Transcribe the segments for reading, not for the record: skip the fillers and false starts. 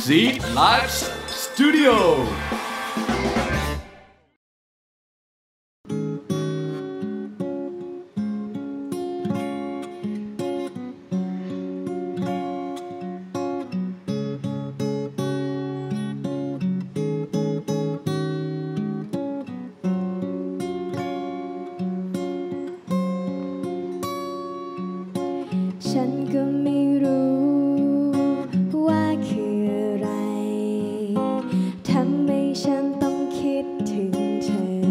Seed Live Studio ฉันก็ไม่รู้ว่าคืออะไรทำให้ฉันต้องคิดถึงเธอ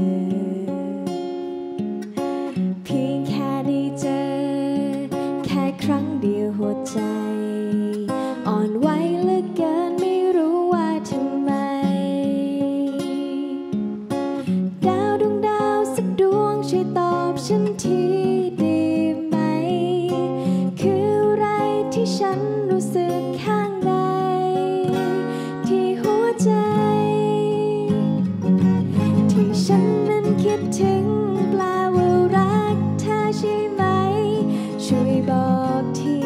เพียงแค่ได้เจอแค่ครั้งเดียวหัวใจอ่อนไหวเหลือเกินไม่รู้ว่าทำไมดาวดวงดาวสักดวงช่วยตอบฉันทีที่ฉันรู้สึกข้างในที่หัวใจที่ฉันนั้นคิดถึงแปลว่ารักเธอใช่ไหมช่วยบอกที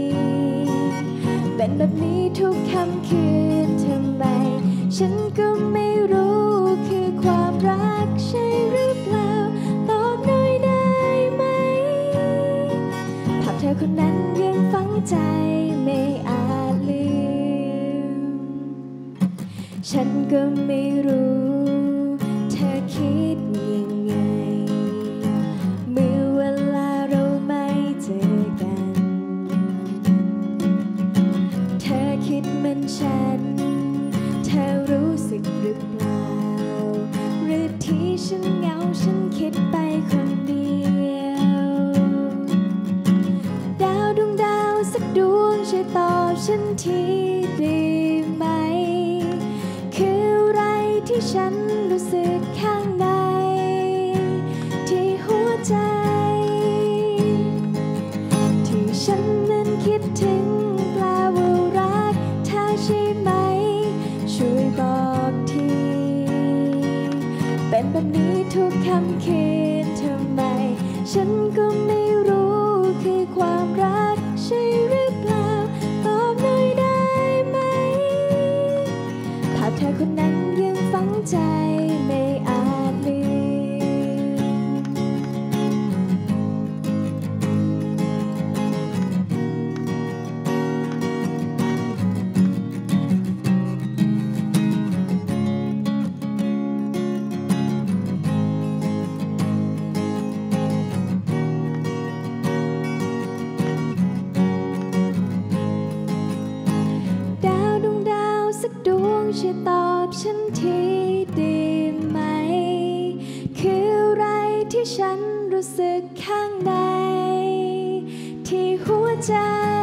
เป็นแบบนี้ทุกค่ำคืนทำไมฉันก็ไม่รู้คือความรักใช่หรือเปล่าตอบหน่อยได้ไหมภาพเธอคนนั้นยังฝังใจไม่อาจลืมฉันก็ไม่รู้เธอคิดยังไงเมื่อเวลาเราไม่เจอกันเธอคิดเหมือนฉันเธอรู้สึกหรือเปล่าหรือที่ฉันเหงาฉันคิดไปคนเดียวดาวดวงดาวสักดวงช่วยตอบฉันทีได้ไหมคืออะไรที่ฉันรู้สึกข้างในที่หัวใจที่ฉันนั้นคิดถึงแปลว่ารักเธอใช่ไหมช่วยบอกทีเป็นแบบนี้ทุกค่ำคืนทำไมฉันก็ไม่รู้คือความรักใช่หรือเปล่าตอบหน่อยได้ไหมภาพเธอคนนั้นยังฝังใจไม่อาจลืมสักดวงช่วยตอบฉันทีได้ไหมคืออะไรที่ฉันรู้สึกข้างในที่หัวใจ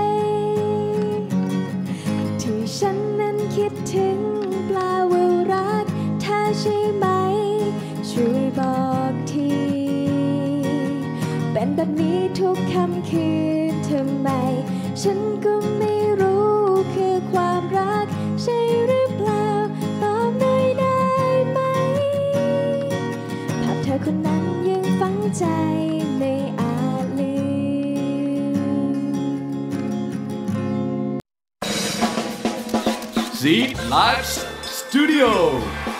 ที่ฉันนั้นคิดถึงแปลว่ารักเธอใช่ไหมช่วยบอกทีเป็นแบบนี้ทุกค่ำคืนทำไมฉันก็ไม่รู้คือความรักใช่หรือเปล่าตอบหน่อยได้ไหมภาพเธอคนนั้นยังฝังใจไม่อาจลืม Seed Live Studio